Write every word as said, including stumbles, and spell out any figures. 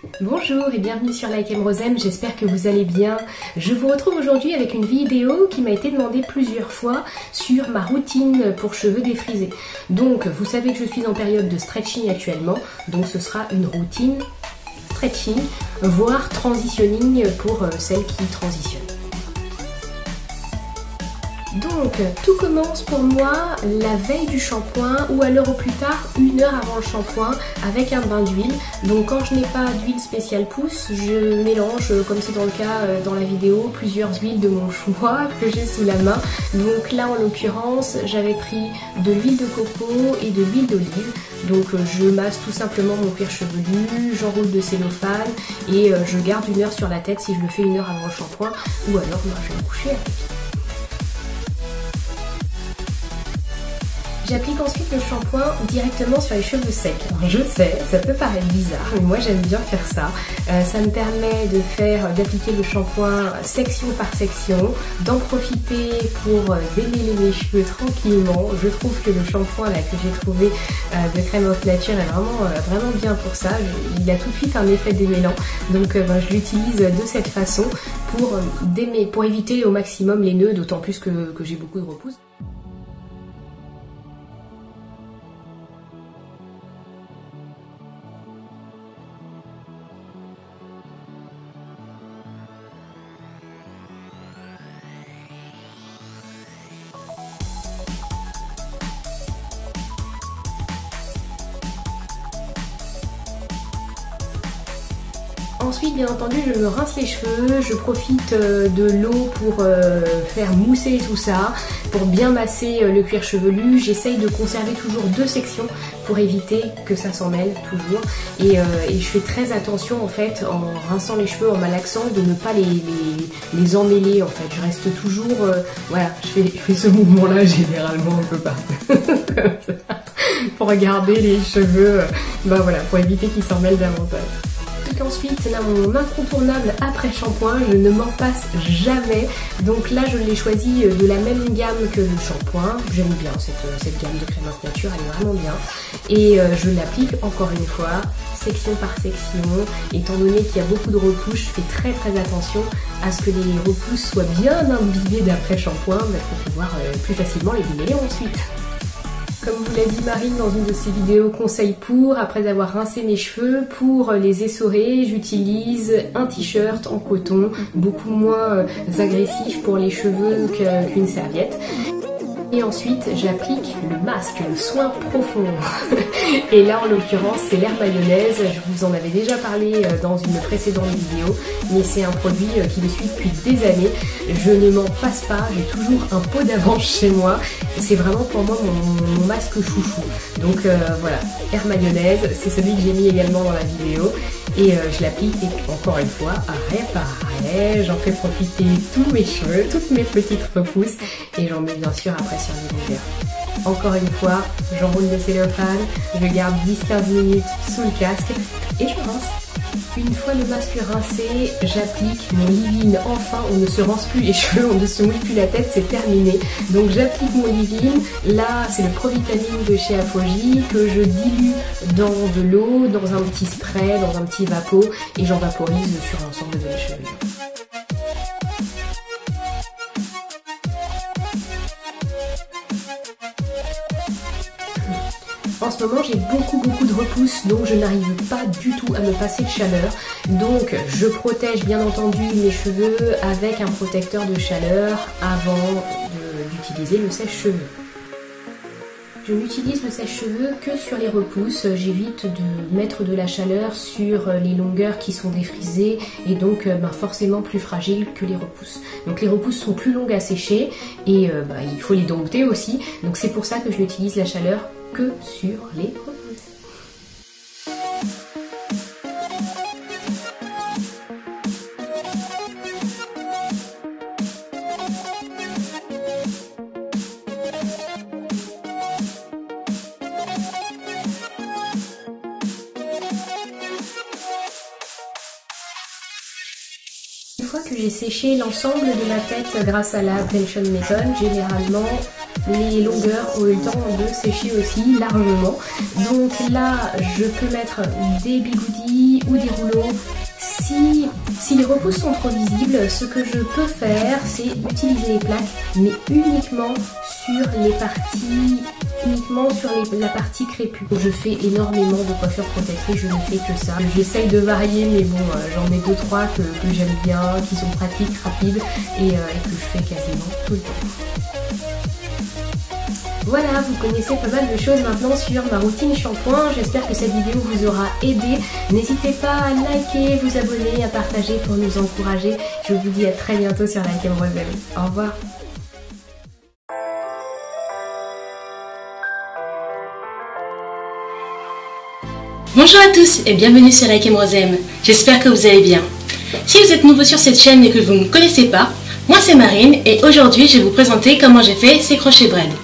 Bonjour et bienvenue sur Like M Rosem, j'espère que vous allez bien. Je vous retrouve aujourd'hui avec une vidéo qui m'a été demandée plusieurs fois sur ma routine pour cheveux défrisés. Donc vous savez que je suis en période de stretching actuellement, donc ce sera une routine stretching, voire transitioning pour celles qui transitionnent. Donc, tout commence pour moi la veille du shampoing ou à l'heure au plus tard, une heure avant le shampoing avec un bain d'huile. Donc quand je n'ai pas d'huile spéciale pousse, je mélange, comme c'est dans le cas dans la vidéo, plusieurs huiles de mon choix que j'ai sous la main. Donc là en l'occurrence, j'avais pris de l'huile de coco et de l'huile d'olive. Donc je masse tout simplement mon cuir chevelu, j'enroule de cellophane et je garde une heure sur la tête si je le fais une heure avant le shampoing ou alors moi, je vais me coucher avec. J'applique ensuite le shampoing directement sur les cheveux secs. Alors je sais, ça peut paraître bizarre, mais moi j'aime bien faire ça. Euh, ça me permet de faire, d'appliquer le shampoing section par section, d'en profiter pour démêler mes cheveux tranquillement. Je trouve que le shampoing là que j'ai trouvé euh, de Crème of Nature est vraiment, euh, vraiment bien pour ça. Je, il a tout de suite un effet démêlant, donc euh, ben, je l'utilise de cette façon pour, euh, démêler, pour éviter au maximum les nœuds, d'autant plus que, que j'ai beaucoup de repousse. Ensuite, bien entendu, je me rince les cheveux, je profite de l'eau pour faire mousser tout ça, pour bien masser le cuir chevelu. J'essaye de conserver toujours deux sections pour éviter que ça s'en mêle toujours. Et, euh, et je fais très attention en fait en rinçant les cheveux, en malaxant, de ne pas les, les, les emmêler en fait. Je reste toujours, euh, voilà, je fais, je fais ce mouvement là généralement un peu partout, comme ça, pour garder les cheveux, euh, bah voilà, pour éviter qu'ils s'en mêlent davantage. Ensuite, là, mon incontournable après shampoing, je ne m'en passe jamais. Donc là, je l'ai choisi de la même gamme que le shampoing. J'aime bien cette, cette gamme de Crème of Nature, elle est vraiment bien. Et euh, je l'applique encore une fois, section par section. Étant donné qu'il y a beaucoup de repousse, je fais très très attention à ce que les repousses soient bien imbibées d'après shampoing pour pouvoir euh, plus facilement les démêler ensuite. Comme vous l'a dit Marine dans une de ses vidéos conseils pour, après avoir rincé mes cheveux, pour les essorer, j'utilise un t-shirt en coton, beaucoup moins agressif pour les cheveux qu'une serviette. Et ensuite, j'applique le masque, le soin profond. Et là, en l'occurrence, c'est l'air mayonnaise. Je vous en avais déjà parlé dans une précédente vidéo, mais c'est un produit qui me suit depuis des années. Je ne m'en passe pas, j'ai toujours un pot d'avance chez moi. C'est vraiment pour moi mon, mon masque chouchou. Donc euh, voilà, air mayonnaise, c'est celui que j'ai mis également dans la vidéo. Et euh, je l'applique encore une fois, arrêt par arrêt. J'en fais profiter tous mes cheveux, toutes mes petites repousses. Et j'en mets bien sûr après sur les longueurs. Encore une fois, j'enroule le cellophane, je garde dix à quinze minutes sous le casque et je rince. Une fois le masque rincé, j'applique mon leave-in. Enfin, on ne se rince plus les cheveux, on ne se mouille plus la tête, c'est terminé. Donc j'applique mon leave-in. Là, c'est le Provitamine de chez Afogi que je dilue dans de l'eau, dans un petit spray, dans un petit vapeau et j'en vaporise sur l'ensemble de mes cheveux. En ce moment, j'ai beaucoup beaucoup de repousse, donc je n'arrive pas du tout à me passer de chaleur. Donc je protège bien entendu mes cheveux avec un protecteur de chaleur avant d'utiliser le sèche-cheveux. Je n'utilise le sèche-cheveux que sur les repousses, j'évite de mettre de la chaleur sur les longueurs qui sont défrisées et donc ben, forcément plus fragiles que les repousses. Donc les repousses sont plus longues à sécher et euh, ben, il faut les dompter aussi, donc c'est pour ça que je n'utilise la chaleur que sur les repousses. Une fois que j'ai séché l'ensemble de ma tête grâce à la Tension Method, généralement les longueurs ont eu le temps de sécher aussi largement. Donc là, je peux mettre des bigoudis ou des rouleaux Si les repousses sont trop visibles, ce que je peux faire, c'est utiliser les plaques, mais uniquement sur les parties, uniquement sur les, la partie crépue. Je fais énormément de coiffures protectrices, je ne fais que ça. J'essaye de varier, mais bon, euh, j'en ai deux trois que, que j'aime bien, qui sont pratiques, rapides, et, euh, et que je fais quasiment tout le temps. Voilà, vous connaissez pas mal de choses maintenant sur ma routine shampoing. J'espère que cette vidéo vous aura aidé. N'hésitez pas à liker, vous abonner, à partager pour nous encourager. Je vous dis à très bientôt sur Like M Rosem. Au revoir. Bonjour à tous et bienvenue sur Like M Rosem. J'espère que vous allez bien. Si vous êtes nouveau sur cette chaîne et que vous ne me connaissez pas, moi c'est Marine et aujourd'hui je vais vous présenter comment j'ai fait ces crochets braid.